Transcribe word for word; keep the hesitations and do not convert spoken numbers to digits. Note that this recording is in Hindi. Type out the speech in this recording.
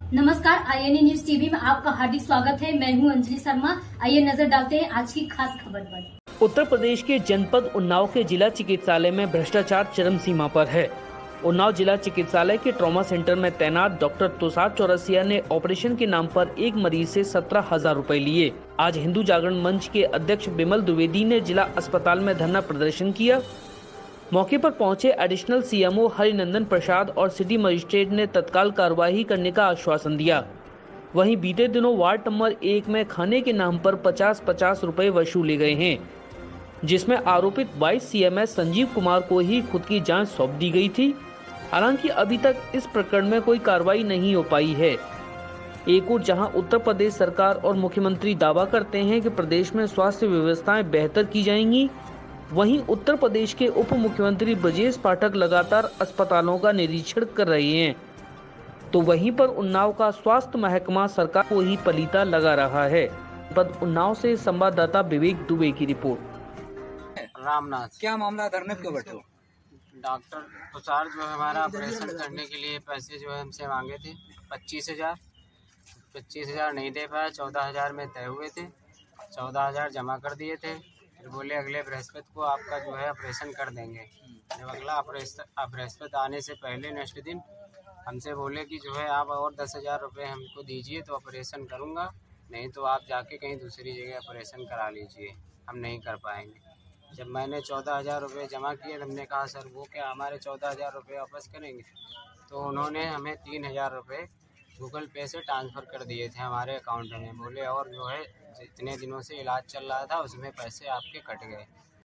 नमस्कार, आईएनए न्यूज टीवी में आपका हार्दिक स्वागत है। मैं हूं अंजलि शर्मा। आइए नजर डालते हैं आज की खास खबर पर। उत्तर प्रदेश के जनपद उन्नाव के जिला चिकित्सालय में भ्रष्टाचार चरम सीमा पर है। उन्नाव जिला चिकित्सालय के ट्रॉमा सेंटर में तैनात डॉक्टर तुषार चौरसिया ने ऑपरेशन के नाम पर एक मरीज से सत्रह हजार रूपए लिए। आज हिंदू जागरण मंच के अध्यक्ष बिमल द्विवेदी ने जिला अस्पताल में धरना प्रदर्शन किया। मौके पर पहुंचे एडिशनल सीएमओ हरिनंदन प्रसाद और सिटी मजिस्ट्रेट ने तत्काल कार्रवाई करने का आश्वासन दिया। वहीं बीते दिनों वार्ड नंबर एक में खाने के नाम पर पचास पचास रुपए वसूले गए हैं, जिसमें आरोपित बाईस सीएमएस संजीव कुमार को ही खुद की जांच सौंप दी गई थी। हालांकि अभी तक इस प्रकरण में कोई कार्रवाई नहीं हो पाई है। एक ओर जहां उत्तर प्रदेश सरकार और मुख्यमंत्री दावा करते हैं कि प्रदेश में स्वास्थ्य व्यवस्थाएं बेहतर की जाएंगी, वहीं उत्तर प्रदेश के उप मुख्यमंत्री ब्रजेश पाठक लगातार अस्पतालों का निरीक्षण कर रहे हैं, तो वहीं पर उन्नाव का स्वास्थ्य महकमा सरकार को ही पलीता लगा रहा है। पद उन्नाव से संवाददाता विवेक दुबे की रिपोर्ट। रामनाथ, क्या मामला, धरने पे क्यों बैठे हो? डॉक्टर तुषार जो है हमारा ऑपरेशन करने के लिए पैसे जो है हमसे मांगे थे पच्चीस हजार पच्चीस हजार नहीं दे पाया। चौदह हजार में तय हुए थे, चौदह हजार जमा कर दिए थे। फिर बोले अगले बृहस्पति को आपका जो है ऑपरेशन कर देंगे। जब अगला ऑपरेशन बृहस्पति आने से पहले नेक्स्ट दिन हमसे बोले कि जो है आप और दस हजार रुपये हमको दीजिए तो ऑपरेशन करूँगा, नहीं तो आप जाके कहीं दूसरी जगह ऑपरेशन करा लीजिए, हम नहीं कर पाएंगे। जब मैंने चौदह हज़ार रुपये जमा किए तो हमने कहा सर वो क्या हमारे चौदह हज़ार रुपये वापस करेंगे? तो उन्होंने हमें तीन हज़ार रुपये गूगल पे से ट्रांसफ़र कर दिए थे हमारे अकाउंट में। बोले और जो है जितने दिनों से इलाज चल रहा था उसमें पैसे आपके कट गए।